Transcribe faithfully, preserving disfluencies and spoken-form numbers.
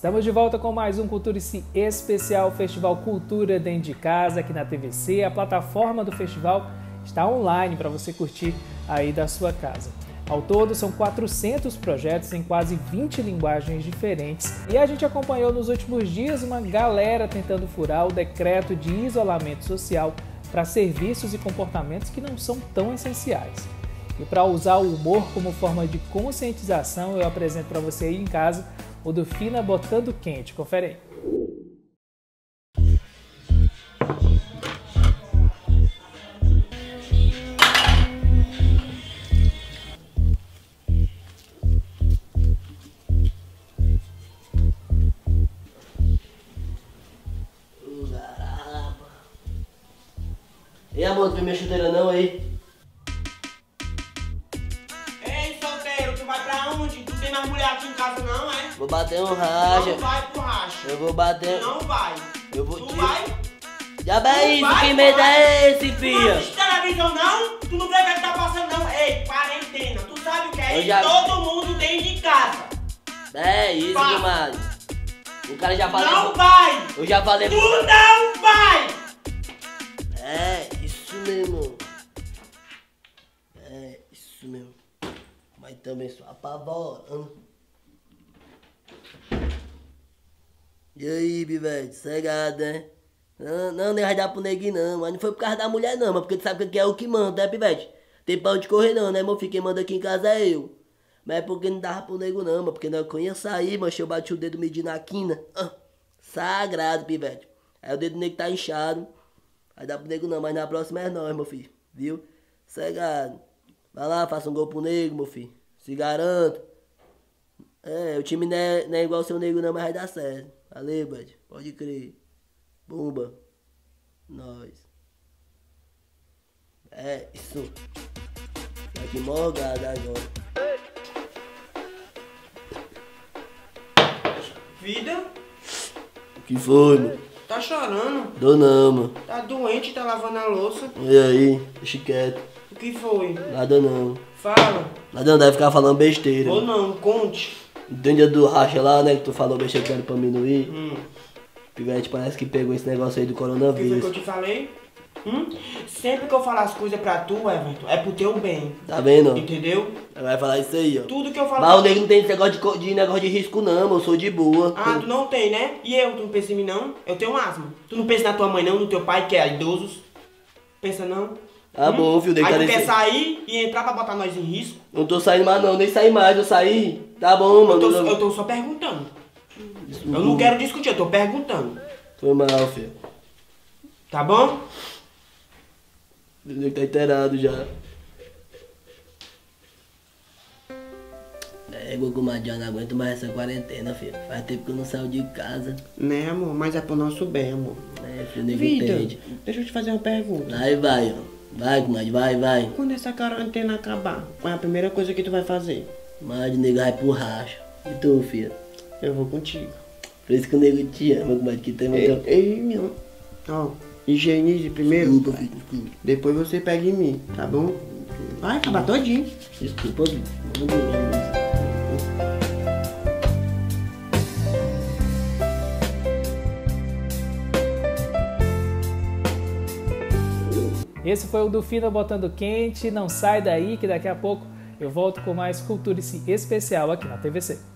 Estamos de volta com mais um Cultura-se Especial Festival Cultura Dentro de Casa aqui na T V C. A plataforma do festival está online para você curtir aí da sua casa. Ao todo são quatrocentos projetos em quase vinte linguagens diferentes e a gente acompanhou nos últimos dias uma galera tentando furar o decreto de isolamento social para serviços e comportamentos que não são tão essenciais. E para usar o humor como forma de conscientização, eu apresento para você aí em casa o do Fina Botando Quente. Confere aí. E amor, tu vê minha chuteira não aí? Ei, solteiro, tu vai pra onde? Tu tem mais mulher aqui em casa não, é? Vou bater um racha. Não vai pro racha. Eu vou bater. Tu não vai. Eu vou Tu te... vai? Já bem isso, vai, que medo vai. é esse, Tu filha? não assiste televisão não? Tu não vê o que tá passando não? Ei, quarentena. Tu sabe o que é Eu isso? já- Todo mundo dentro de casa. É isso, Vai. meu mano. O cara já falou. Não vai. Eu já falei. Tu não vai. É, isso mesmo. É, isso mesmo. Mas também só apavorando. E aí, Bivete, cegado, né? Não, não, nem vai dar pro neguinho não, mas não foi por causa da mulher não, mas porque tu sabe que é o que manda, né, Pivete? Tem pra onde correr não, né, meu filho? Quem manda aqui em casa é eu. Mas é porque não dava pro nego não, mas porque não conhecia sair, mas eu bati o dedo medindo na quina. Ah, sagrado, Pivete. Aí o dedo do nego tá inchado. Aí dá pro nego não, mas na próxima é nós, meu filho. Viu? Cegado. Vai lá, faça um gol pro nego, meu filho. Se garanto. É, o time não é, não é igual o seu nego não, mas vai dar certo. Valeu, Bud. Pode crer. Bumba. Nós. É, isso. Tá aqui morgado agora. Vida? O que foi, mano? Tá chorando? Dou não, mano. Tá doente, tá lavando a louça. E aí? Deixa quieto. O que foi? Nada não. Fala. Nada não, deve ficar falando besteira. Ou não, conte. Tem dia do racha lá, né, que tu falou besteira que era pra mim não ir. Hum. Pivete parece que pegou esse negócio aí do O que foi que coronavírus. eu te falei? Hum? Sempre que eu falar as coisas pra tu, Everton, é pro teu bem. Tá vendo? Entendeu? Vai falar isso aí, ó. Tudo que eu falo. Mas o nego não tem esse negócio de, co- de negócio de risco não, mano. Eu sou de boa. Ah, tu não tem, né? E eu, tu não pensa em mim, não? Eu tenho asma. Tu não pensa na tua mãe, não? No teu pai, que é idoso? Pensa, não? Tá bom, filho. Nego Aí tá tu nesse... quer sair e entrar pra botar nós em risco? Não tô saindo mais não, nem saí mais, eu saí. Tá bom, Eu mano. tô, eu tô só perguntando. Eu não quero discutir, eu tô perguntando. Foi mal, filho. Tá bom? O nego tá inteirado já. É, Gogumadião, não aguento mais essa quarentena, filho. Faz tempo que eu não saio de casa. Né, amor? Mas é pro nosso bem, amor. É, filho, o nego Vida, entende. deixa eu te fazer uma pergunta. Aí vai, ó. Vai, comadre, vai, vai. Quando essa quarentena acabar, qual é a primeira coisa que tu vai fazer? Mas o nego vai pro racha. E tu, filho? Eu vou contigo. Por isso que o nego te ama, comadre, que tem Ei, muito... ei, meu. Ó, higienize primeiro. Desculpa, filho, desculpa. Depois você pega em mim, tá bom? Vai acabar todinho. Desculpa, filho. Vamos ver, vamos ver. Esse foi o do Fina Botando Quente. Não sai daí que daqui a pouco eu volto com mais Cultura-se Especial aqui na T V C.